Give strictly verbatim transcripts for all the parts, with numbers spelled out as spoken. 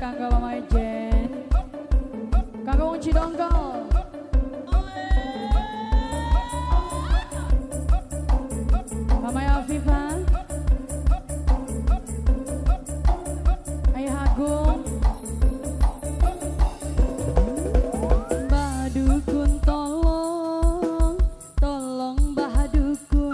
kanggo Mama Jen, kanggo wong Cidongkol. Mama Afifa, Ayah Agung, Mbah Dukun tolong, tolong Mbah Dukun,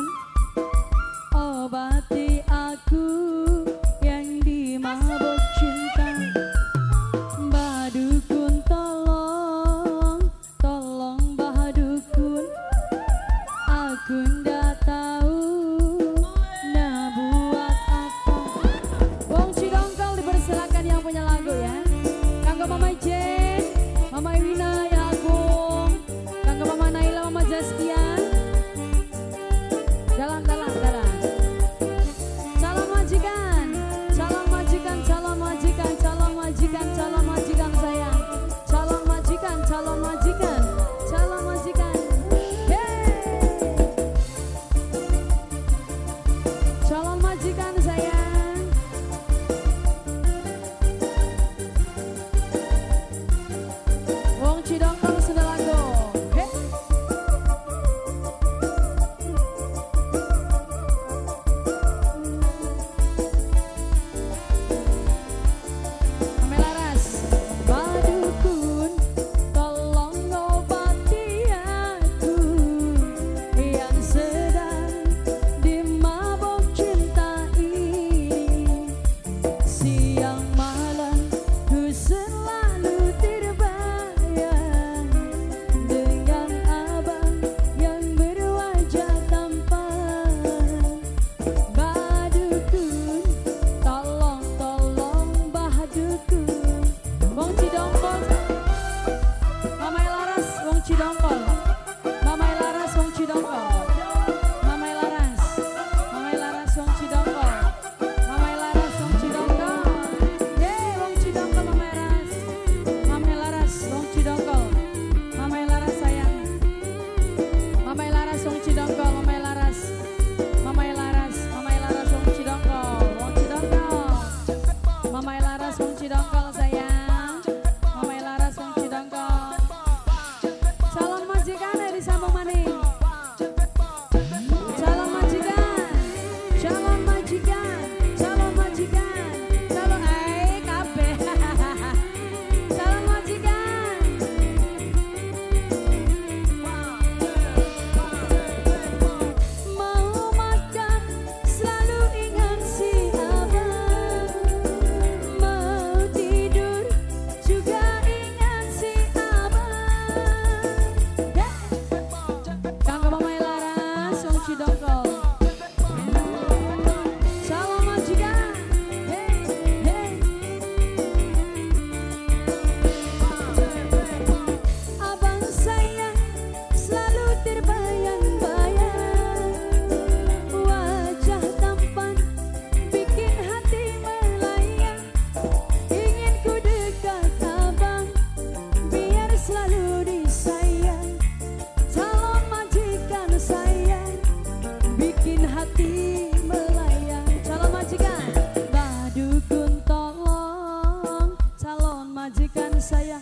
obati aku yang dimabuk cinta. Mbah Dukun tolong, tolong Mbah Dukun, aku ndak tahu nah buat apa. Wong Cidongkol dipersilakan yang punya lagu ya. Kanggo Mama Jen, Mama Iwina, ya Agung, kanggo Mama Naila, Mama Zaskia. Dalam, dalam, dalam. Calon majikan, calon majikan, calon majikan, calon majikan, calon majikan saya. Calon majikan, calon majikan, calon majikan. Hey! Calon majikan saya. Wong Cidongkol sudah lagu. Hey! Mama Laras, Mbah Dukun, tolong obati aku yang sedang dimabuk cinta ini. Siang malam ku selalu terbayang dengan abang yang berwajah tampan. Mbah Dukun, tolong, tolong Mbah Dukun. Wong Cidongkol, Mama Laras, Wong Cidongkol, Mama Laras, Wong Cidongkol, Mama Laras, Mama Laras, Wong Cidongkol, Mama Laras, Wong Cidongkol. Yeay, Wong Cidongkol, Mama Laras, Mama Laras, Wong Cidongkol, Mama Laras sayang, Mama Laras, Wong Cidongkol, Mama Laras, Mama Laras, Mama Laras, Wong Cidongkol, Wong Cidongkol, Mama Laras, Wong Cidongkol sayang, Mama Laras, Wong Cidongkol. Calon majikan dari Sambung Maning. Calon majikan, calon majikan, calon majikan, calon eh kabeh. Calon majikan. Mau makan selalu ingat si abang, mau tidur juga ingat si abang. Yeah. Kanggo Mama Laras, Wong Cidongkol. Calon majikan. Hey, hey. Abang saya selalu terbayang-bayang, wajah tampan bikin hati melayang. Ingin ku dekat abang biar selalu disayang. Calon majikan saya bikin hati melayang. Calon majikan, Mbah Dukun tolong, calon majikan saya.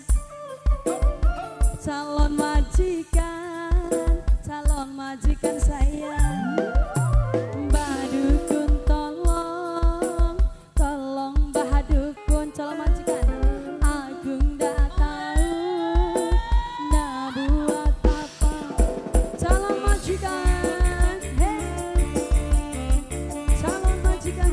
Calon majikan, calon majikan saya. Mbah Dukun tolong, tolong Mbah Dukun, calon majikan. Agung ndak tahu nah buat apa. Calon majikan, hey. Calon majikan.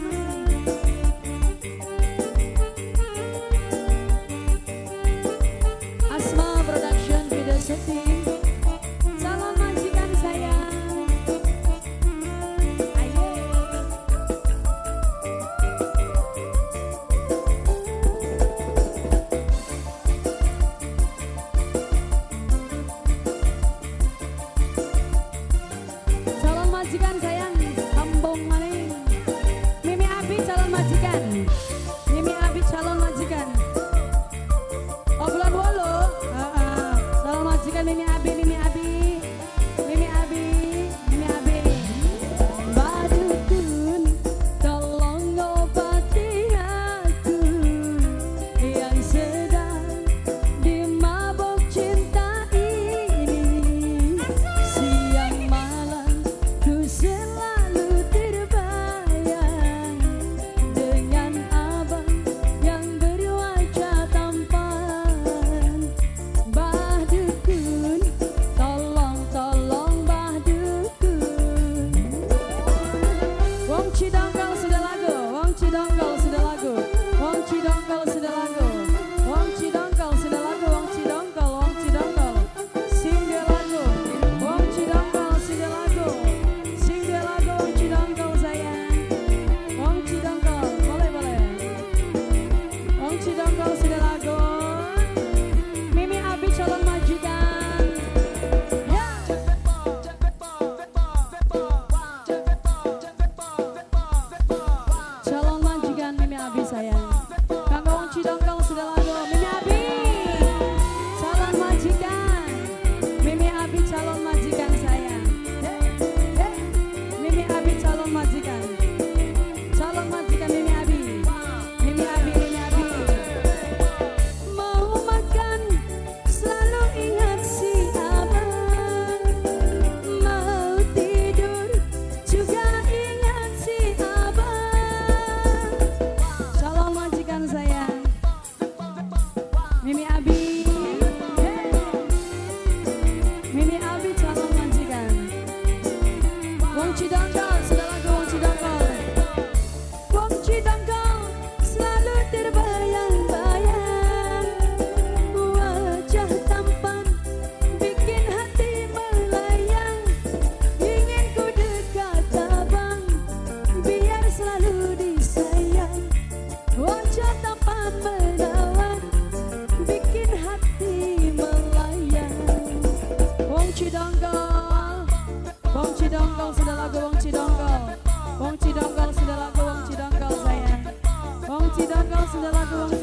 Cidonggol, Wong Cidonggol sudah lagu Wong Cidonggol, Wong Cidonggol sudah lagu Wong Cidonggol sayang, Wong Cidonggol sudah lagu Wong